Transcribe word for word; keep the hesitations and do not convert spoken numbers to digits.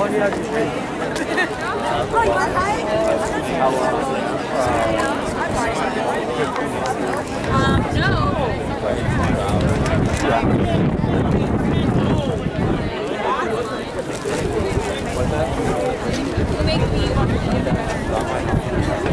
Um, no. Who makes me want to do that?